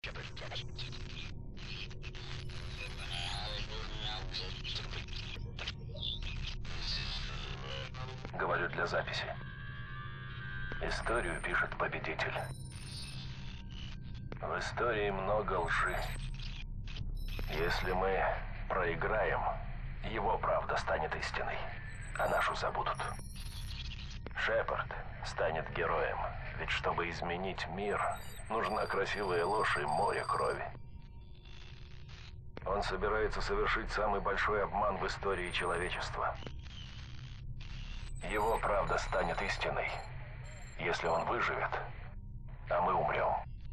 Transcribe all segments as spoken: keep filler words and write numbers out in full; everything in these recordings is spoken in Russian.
Говорю для записи. Историю пишет победитель. В истории много лжи. Если мы проиграем, его правда станет истиной, а нашу забудут. Шепард станет героем, ведь чтобы изменить мир, нужна красивая ложь и море крови. Он собирается совершить самый большой обман в истории человечества. Его правда станет истиной, если он выживет, а мы умрем.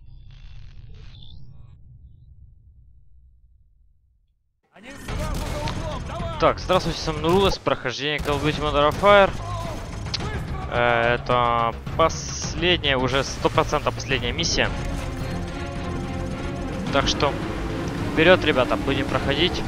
Так, здравствуйте, с вами Нурулес, прохождение Call of Duty Modern Warfare. Э, Это последняя, уже сто процентов последняя миссия. Так что, вперед, ребята, будем проходить.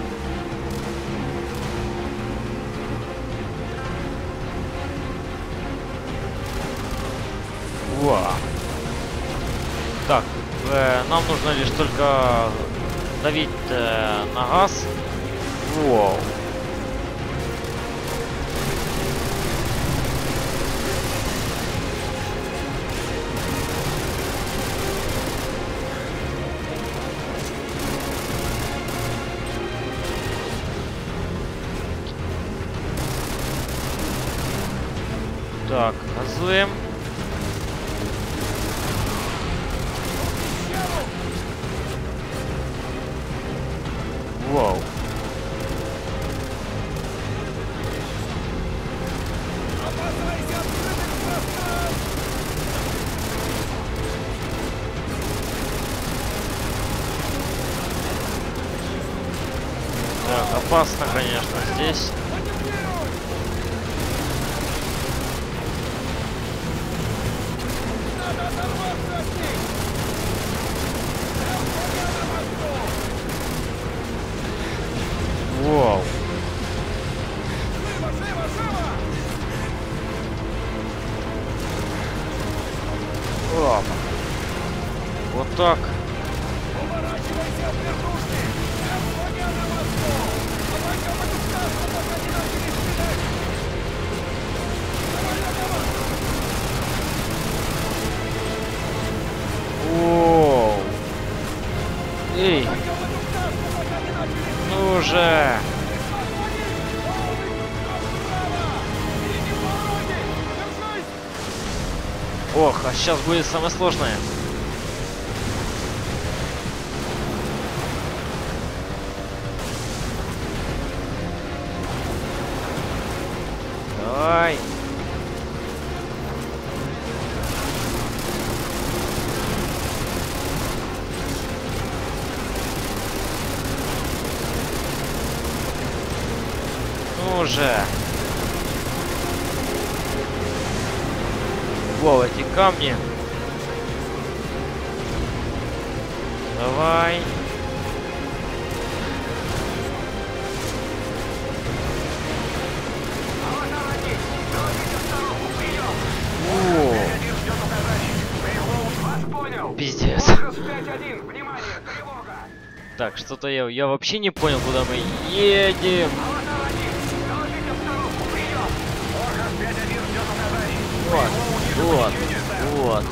Во. Так, э, нам нужно лишь только давить э, на газ. Воу. Так, газуем. Вау. Так, опасно, конечно, здесь. Вау. Опа. Вот так. Воу. Эй. Ну же. Ох, а сейчас будет самое сложное. Давай. Ну же. Вау, эти камни. Давай. О, пиздец. Так, что-то я, я вообще не понял, куда мы едем. Вот, вот, вот.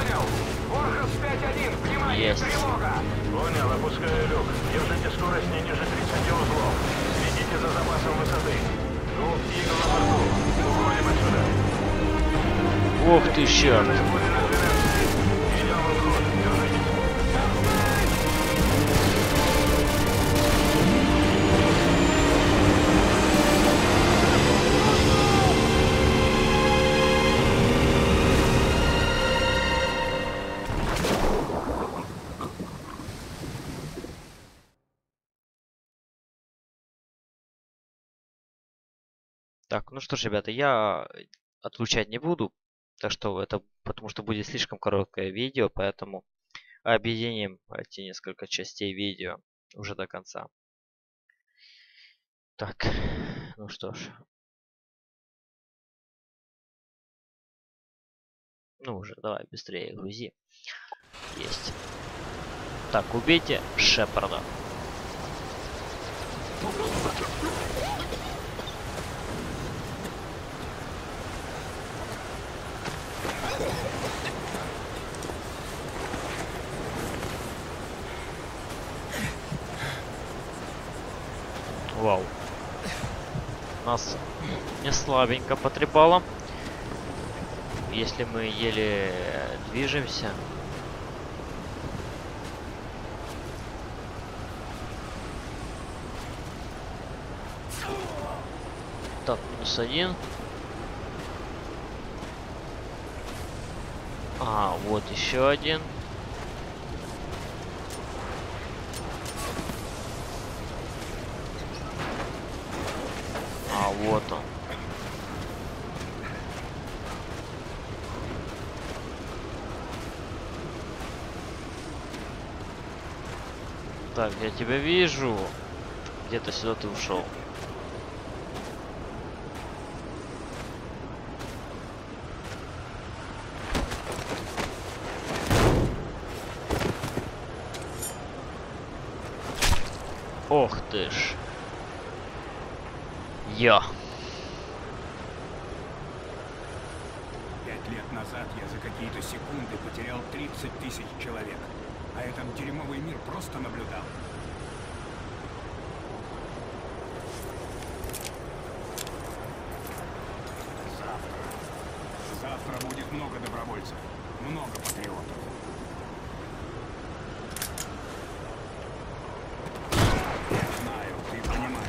Есть. Понял, опускаю люк. Держите скорость не ниже тридцати узлов. Следите за запасом высоты. Ну, Игл на борту. Уходим отсюда. Ох ты, черт. Так, ну что ж, ребята, я отлучать не буду, так что это потому что будет слишком короткое видео, поэтому объединим эти несколько частей видео уже до конца. Так, ну что ж. Ну уже, давай, быстрее грузи. Есть. Так, убейте Шепарда. Вау. Нас не слабенько потрепало. Если мы еле движемся. Так, минус один. А, вот еще один. А, вот он. Так, я тебя вижу. Где-то сюда ты ушел. Ох ты ж. Я. Пять лет назад я за какие-то секунды потерял тридцать тысяч человек. А этот дерьмовый мир просто наблюдал. Завтра. Завтра будет много добровольцев. Много патриотов. Я знаю, ты понимаешь.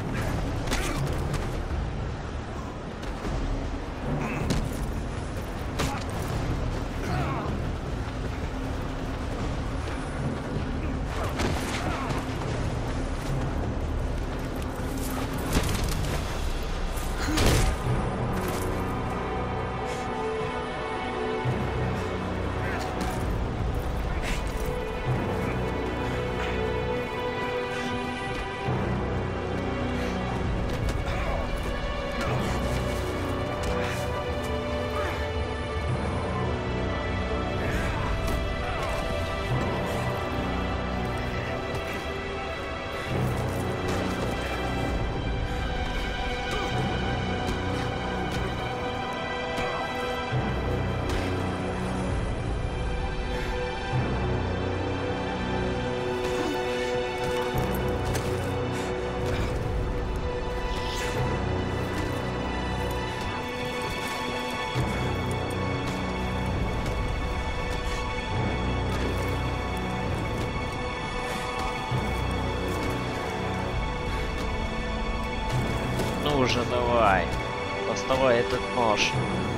Ну уже давай. Доставай этот нож.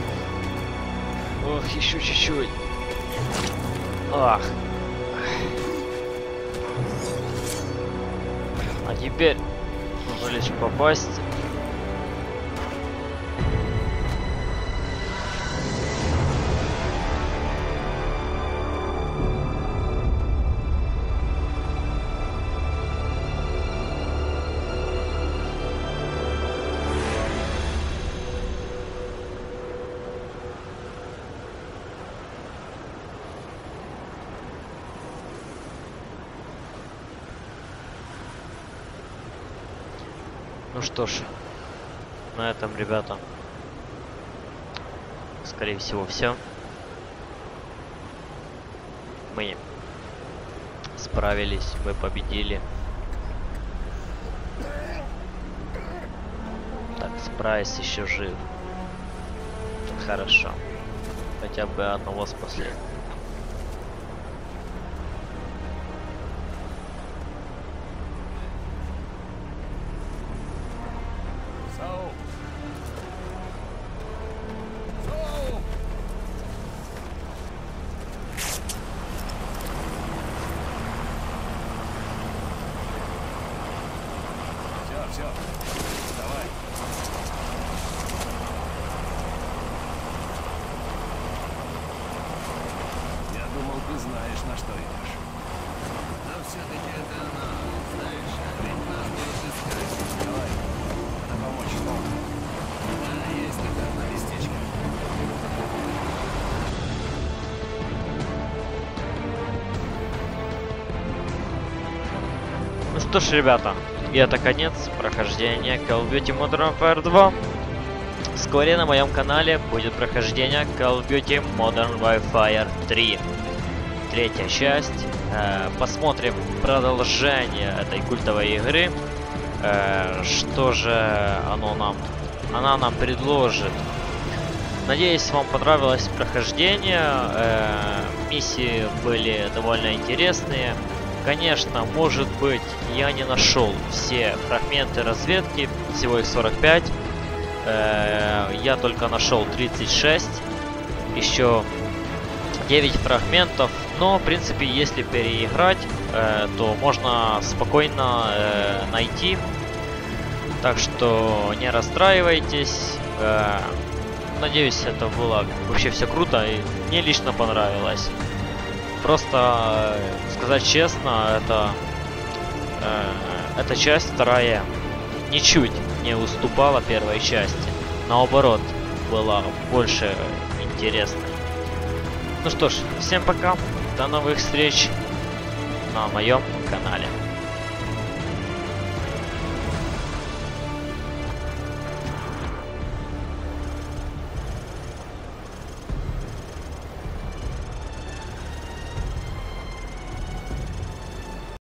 Ох, еще чуть-чуть. Ах. А теперь нужно лишь попасть. Ну что ж, на этом, ребята, скорее всего, все. Мы справились, мы победили. Так, Спрайс еще жив. Хорошо. Хотя бы одного спасли. Все, давай. Я думал, ты знаешь, на что идешь. Но все-таки это оно, знаешь, ведь нас будут искать. Давай, надо помочь снова. Да, есть такое одно местечко. Ну что ж, ребята, и это конец прохождения Call of Duty Modern Warfare два. Вскоре на моем канале будет прохождение Call of Duty Modern Warfare три. Третья часть. Э, посмотрим продолжение этой культовой игры. Э, что же оно нам, она нам предложит. Надеюсь, вам понравилось прохождение. Э, миссии были довольно интересные. Конечно, может быть, я не нашел все фрагменты разведки, всего их сорок пять. Э, я только нашел тридцать шесть. Еще девять фрагментов. Но, в принципе, если переиграть, э, то можно спокойно э, найти. Так что не расстраивайтесь. Э, надеюсь, это было вообще все круто и мне лично понравилось. Просто э, сказать честно, это э, эта часть вторая ничуть не уступала первой части. Наоборот, была больше интересной. Ну что ж, всем пока. До новых встреч на моем канале.